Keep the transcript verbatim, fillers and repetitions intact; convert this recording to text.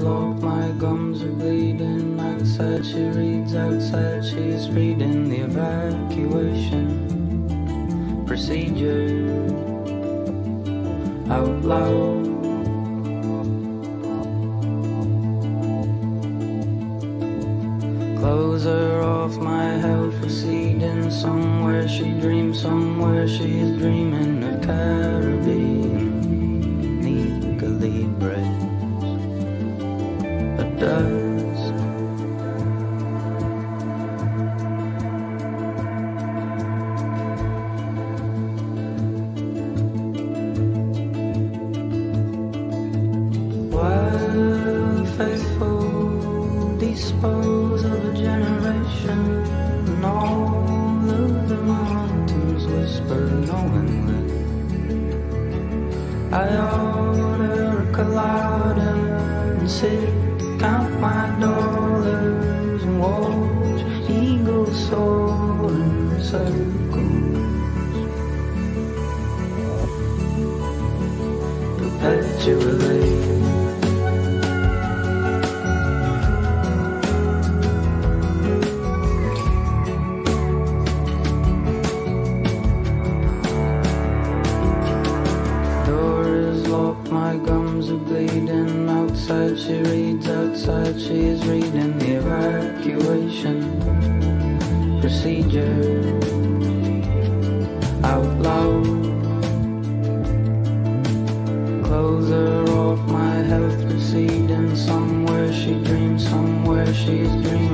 locked, my gums are bleeding. Outside she reads, outside she's reading the evacuation procedure out loud. Clothes are off, my health receding. Somewhere she dreams, somewhere she's dreaming of Caribbean Nica Libres. A dusk while faithful dispose of a generation, and all of the mountains whisper knowingly. I order a colada and sit, count my dollars and watch eagles soar in circles perpetually. My gums are bleeding. Outside she reads, outside she's reading the evacuation procedure out loud. Clothes are off, my health receding. Somewhere she dreams, somewhere she's dreaming.